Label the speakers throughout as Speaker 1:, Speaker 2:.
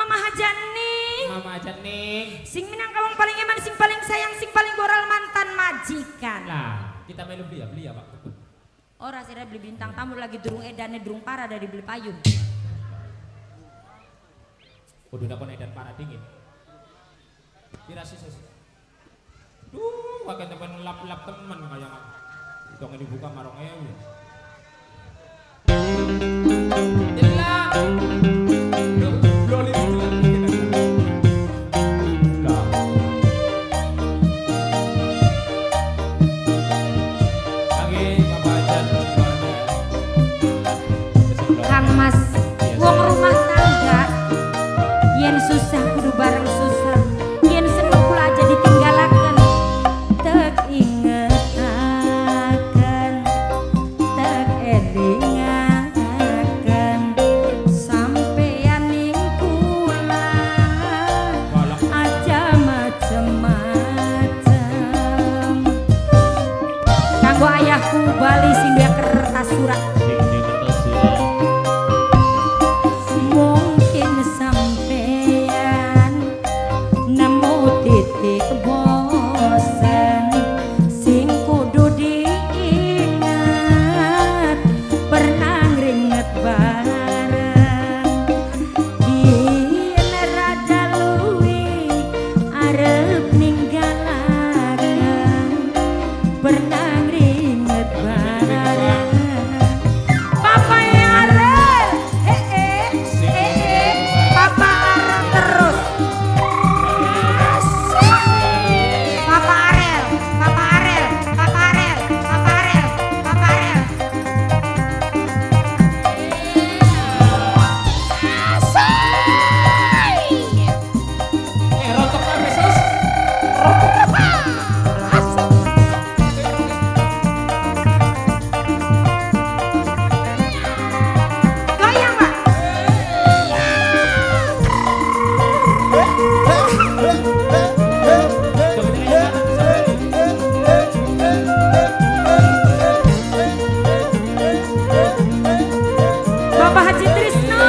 Speaker 1: Mama Janing.
Speaker 2: Sing minang kawang paling eman, sing paling sayang, sing paling boral mantan majikan.
Speaker 1: Lah, kita melu beli ya Pak.
Speaker 2: Ora sira beli bintang tamu lagi durung edane durung parah dari beli payung.
Speaker 1: Kudu dakon edan parah dingin. Kira sih. Duh, pakai temen lap-lap temen kayak tong dibuka marong ewe. Jelang. Loli
Speaker 2: Kang Mas, wong rumah tangga yen susah kudu bareng susah, yen seneng kula aja ditinggalaken. Tek ingetaken, tek elingaken, sampeyan ning kula aja macem-macem. Kanggo ayahku bali sing duwe kertas surat. Mungkin sampeyan nemu titik bosen sing kudu diingat, pernah ngringet bareng yen rada luwih arep ninggalaken, pernah ngringet bareng. Papa Arel, Papa Arel terus. Papa Arel, Papa Arel, Papa Arel, Papa Arel, Papa Arel.
Speaker 1: rontok kabeh sus. Rontok apa?
Speaker 2: Goyang, Pak. Bapak Haji Trisno.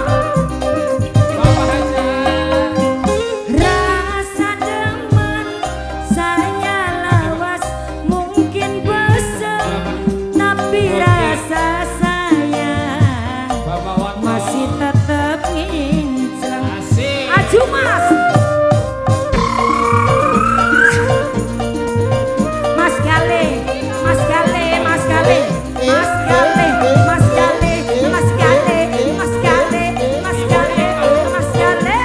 Speaker 2: Rasa demen saya lawas mungkin bosan, tapi rasa sayang masih tetap ngincang. Aju Mas. Mas Gale, Mas Gale, Mas Gale, Mas Gale, Mas Gale, Mas Gale, Mas Gale, Mas Gale, Mas Gale.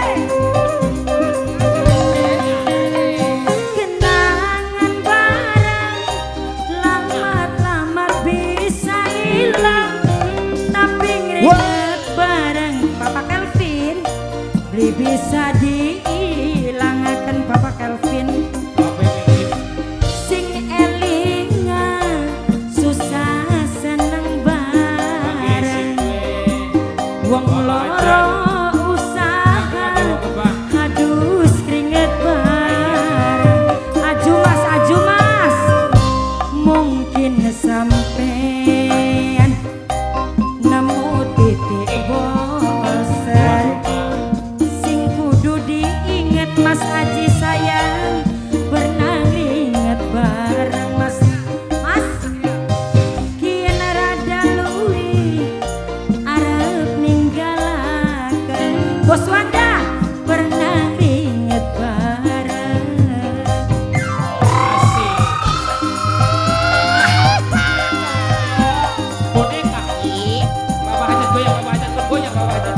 Speaker 2: Kenangan bareng lambat-lambat bisa hilang, tapi ngeringet bareng Papa Kelvin beli bisa dihilangaken Papa Kelvin. Sing elingan susah seneng bareng, wong loro usaha hadus keringet bareng. Aju Mas, mungkin sampean nemu titik bosen sing kudu diinget. Mas Haji sayang pernah inget bareng Mas. Mas kien rada luwih arep ninggalaken, Bos Wanda pernah inget bareng.
Speaker 1: Boneka. Bapak Hajat goyang, Bapak Hajat bergoyang, Bapak Hajat.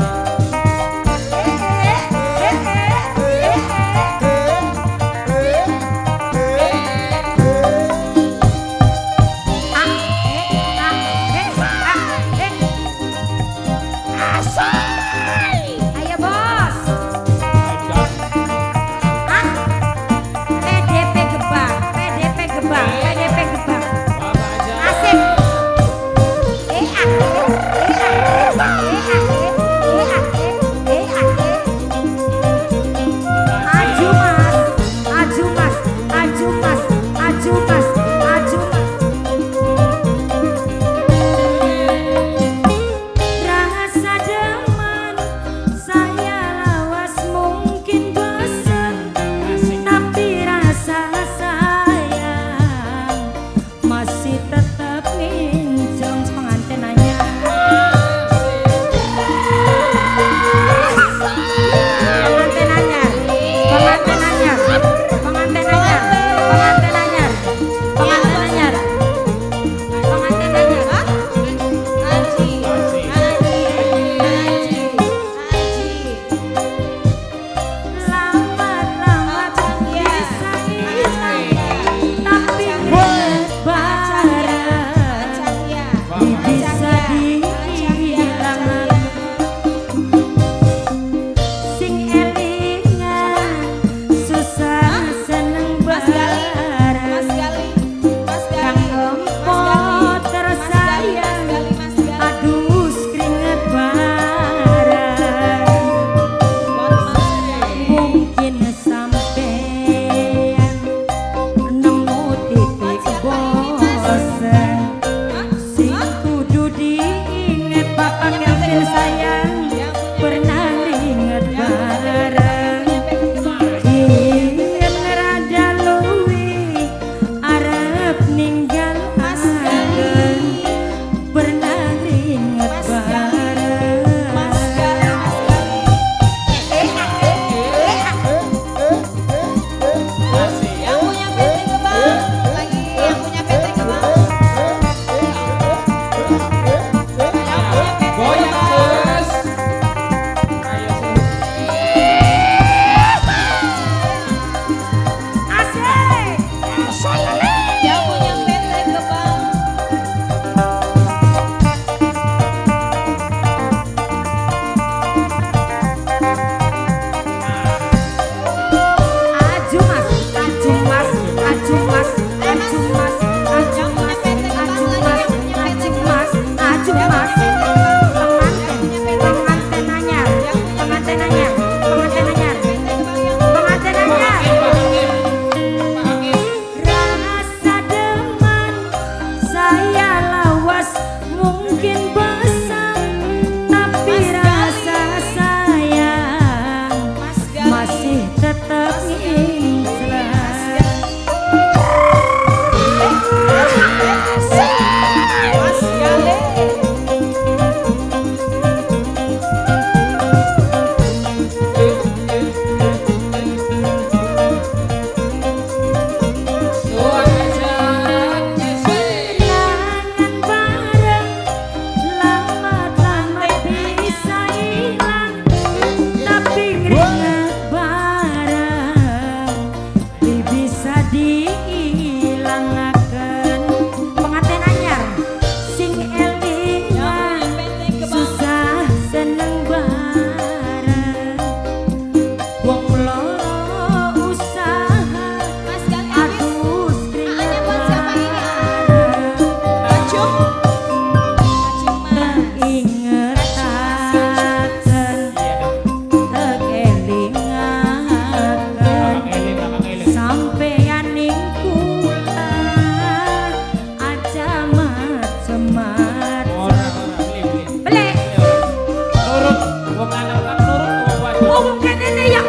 Speaker 2: Ayo Bos.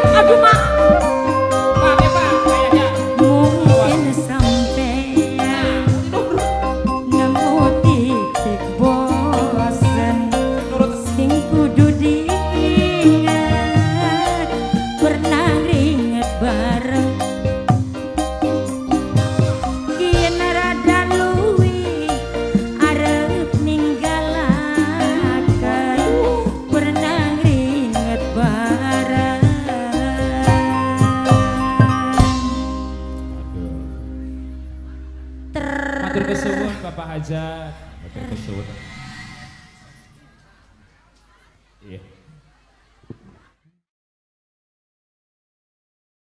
Speaker 2: Aduh mak.
Speaker 1: Pak ya Pak, kayaknya.
Speaker 2: Mungkin sampean nemu titik bosen sing kudu diingat pernah ringet bareng kien rada luwi arep ninggalakan pernah ringet bareng.
Speaker 1: Matur kesuwun Bapak Hajat. Matur kesuwun. Iya.